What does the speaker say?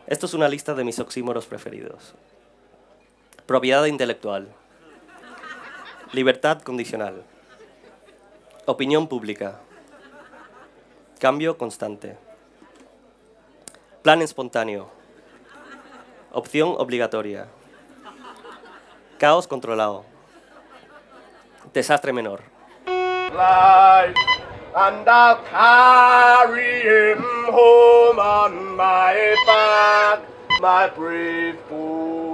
Esto es una lista de mis oxímoros preferidos. Propiedad intelectual. Libertad condicional. Opinión pública. Cambio constante. Plan espontáneo. Opción obligatoria. Caos controlado. Desastre menor. And I'll carry him home on my back, my brave boy.